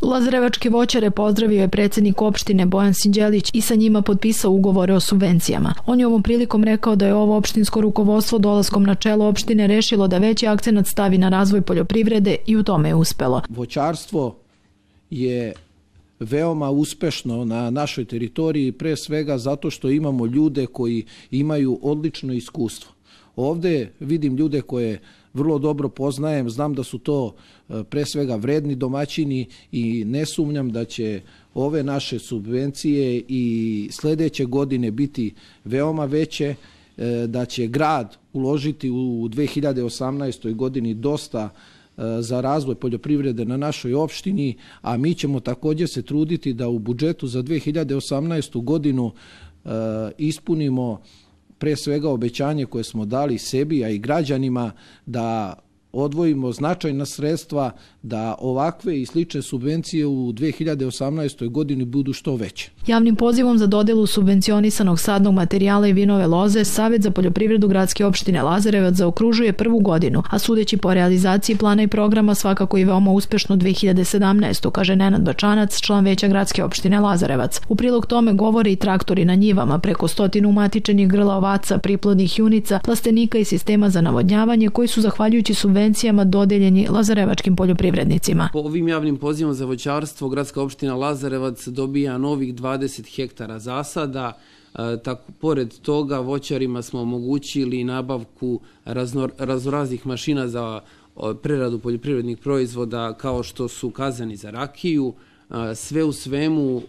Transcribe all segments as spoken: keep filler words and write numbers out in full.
Lazarevačke voćare pozdravio je predsjednik opštine Bojan Sinđelić i sa njima potpisao ugovore o subvencijama. On je ovom prilikom rekao da je ovo opštinsko rukovodstvo dolaskom na čelo opštine rešilo da veći akcenat stavi na razvoj poljoprivrede i u tome je uspelo. Voćarstvo je veoma uspešno na našoj teritoriji, pre svega zato što imamo ljude koji imaju odlično iskustvo. Ovde vidim ljude koje vrlo dobro poznajem, znam da su to pre svega vredni domaćini i ne sumnjam da će ove naše subvencije i sljedeće godine biti veoma veće, da će grad uložiti u dve hiljade osamnaestoj godini dosta za razvoj poljoprivrede na našoj opštini, a mi ćemo također se truditi da u budžetu za dve hiljade osamnaestu godinu ispunimo pre svega obećanje koje smo dali sebi, a i građanima, da odvojimo značajna sredstva da ovakve i slične subvencije u dve hiljade osamnaestoj godini budu što veće. Javnim pozivom za dodelu subvencionisanog sadnog materijala i vinove loze Savet za poljoprivredu gradske opštine Lazarevac zaokružuje prvu godinu, a sudeći po realizaciji plana i programa svakako i veoma uspešno dve hiljade sedamnaestu, kaže Nenad Bačanac, član veća gradske opštine Lazarevac. U prilog tome govore i traktori na njivama, preko stotinu umatičenih grla ovaca, priplodnih junica, plastenika i sistema za navodnjavanje koji su zahvaljujući subvencijama dodeljeni lazarevačkim poljoprivrednicima. Po ovim javnim pozivom za voćarstvo gradska opština Lazarevac dobija novih dvadeset hektara zasada. Tako, pored toga voćarima smo omogućili nabavku raznoraznih mašina za preradu poljoprivrednih proizvoda kao što su kazani za rakiju. Sve u svemu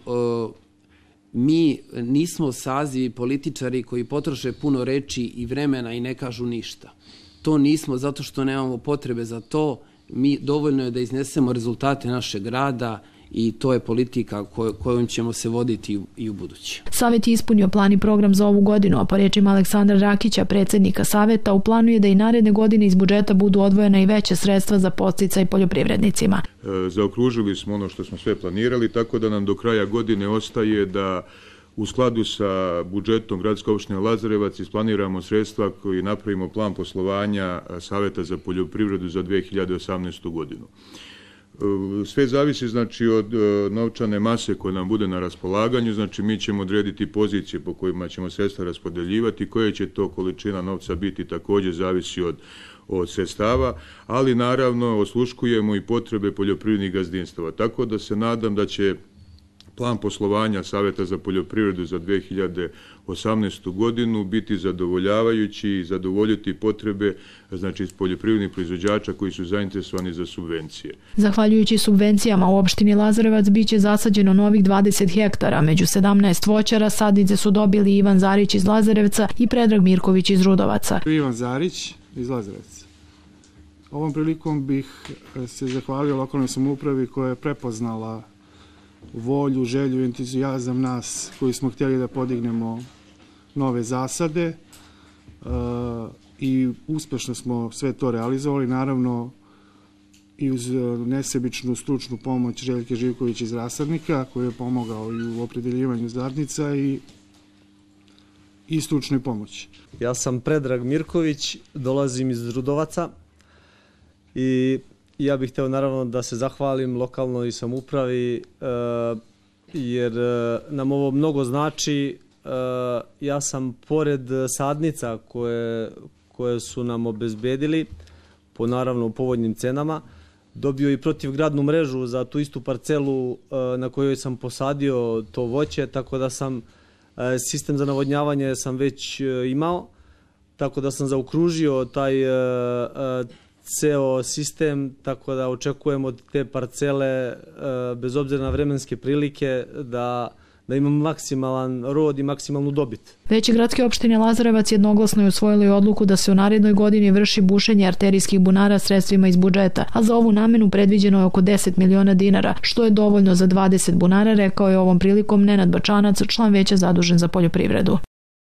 mi nismo sazivi političari koji potroše puno reči i vremena i ne kažu ništa. To nismo zato što nemamo potrebe za to. Mi dovoljno je da iznesemo rezultate našeg rada i to je politika kojom ćemo se voditi i u budući. Savet je ispunio plan i program za ovu godinu, a po rečima Aleksandra Rakića, predsjednika Saveta, u planu je da i naredne godine iz budžeta budu odvojena i veće sredstva za podsticaj poljoprivrednicima. Zaokružili smo ono što smo sve planirali, tako da nam do kraja godine ostaje da u skladu sa budžetom gradske opštine Lazarevac isplaniramo sredstva koji napravimo plan poslovanja Saveta za poljoprivredu za dve hiljade osamnaestu godinu. Sve zavisi znači od novčane mase koja nam bude na raspolaganju, znači mi ćemo odrediti pozicije po kojima ćemo sredstva raspodeljivati, koja će to količina novca biti također zavisi od od sredstava, ali naravno osluškujemo i potrebe poljoprivrednih gazdinstava, tako da se nadam da će plan poslovanja Saveta za poljoprivredu za dve hiljade osamnaestu godinu biti zadovoljavajući i zadovoljiti potrebe znači poljoprivrednih proizvođača koji su zainteresovani za subvencije. Zahvaljujući subvencijama u opštini Lazarevac biće zasađeno novih dvadeset hektara, među sedamnaest voćara sadnice su dobili Ivan Zarić iz Lazarevca i Predrag Mirković iz Rudovaca. Ivan Zarić iz Lazarevca. Ovom prilikom bih se zahvalio lokalnoj samoupravi koja je prepoznala volju, želju i entuzijazam nas koji smo htjeli da podignemo nove zasade i uspešno smo sve to realizovali, naravno i uz nesebičnu stručnu pomoć Željke Živković iz Rasadnika koji je pomogao i u opredeljivanju zadnica i i stručnoj pomoći. Ja sam Predrag Mirković, dolazim iz Rudovaca i ja bih htio naravno da se zahvalim lokalnoj samoupravi jer nam ovo mnogo znači. Ja sam pored sadnica koje, koje su nam obezbedili po naravno povoljnim cenama dobio i protivgradnu mrežu za tu istu parcelu na kojoj sam posadio to voće, tako da sam sistem za navodnjavanje sam već imao, tako da sam zaokružio taj ceo sistem, tako da očekujemo od te parcele, bez obzira na vremenske prilike, da da imam maksimalan rod i maksimalnu dobit. Veće gradske opštine Lazarevac jednoglasno je usvojilo i odluku da se u narednoj godini vrši bušenje arterijskih bunara sredstvima iz budžeta, a za ovu namenu predviđeno je oko deset miliona dinara, što je dovoljno za dvadeset bunara, rekao je ovom prilikom Nenad Bačanac, član veća zadužen za poljoprivredu.